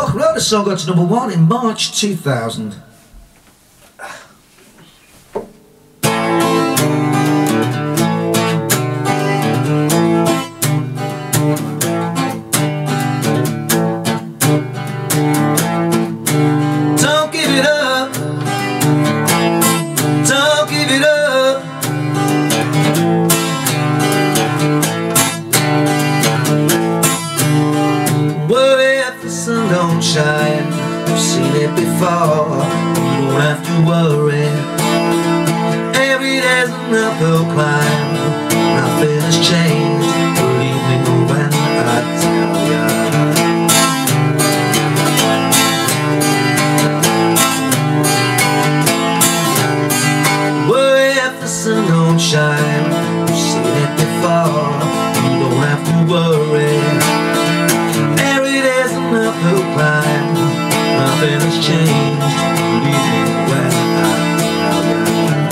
Rock and Roll, the song got to #1 in March 2000. Don't give it up. Don't give it up. Worry if the sun don't shine. I've seen it before. You don't have to worry. Every day's an uphill climb. Nothing has changed. Believe me when I tell ya. Worry if the sun don't shine. I've seen it before. You don't have to worry. Every day's an uphill climb. Nothing has changed. Believe me when I tell ya.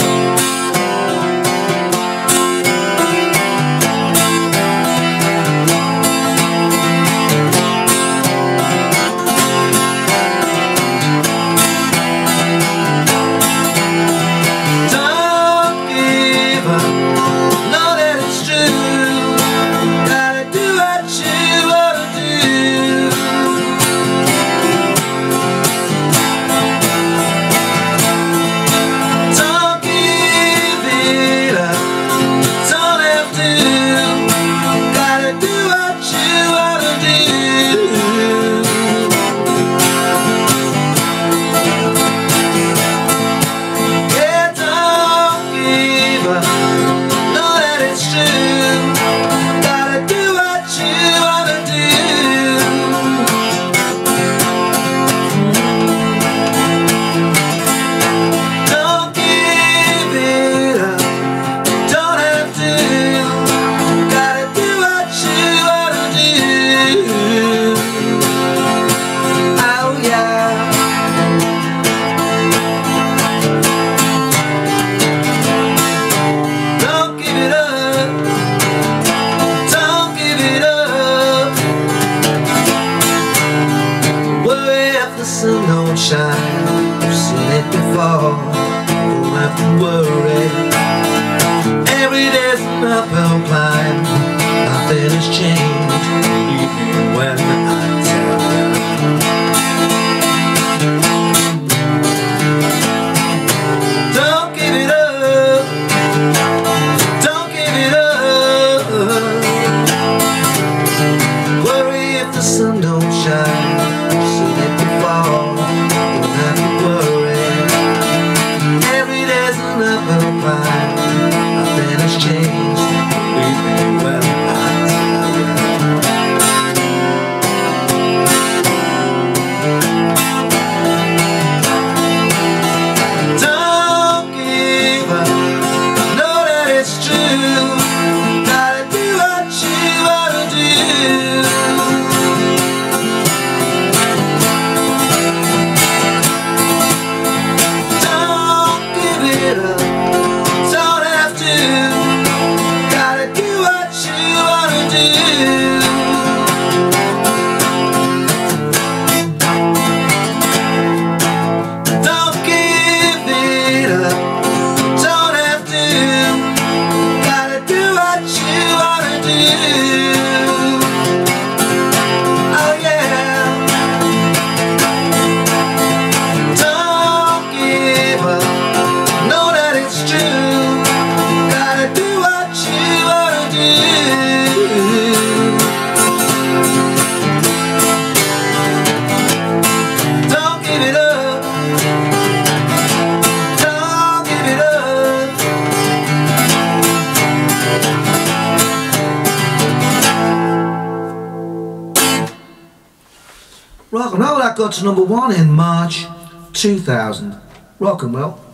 Sun don't shine, I've seen it before. Don't have to worry. Every day's an uphill climb. Nothing has changed. Believe me when I tell you. Don't give it up. Don't give it up. Worry if the sun don't shine. I've seen it before. Don't have to worry. Every day's an uphill climb. Nothing has changed. Believe me when I tell you. Don't give up. Know that it's true. Gotta do what you wanna do. Rock and Roll, that got to #1 in March 2000. Rock and Roll.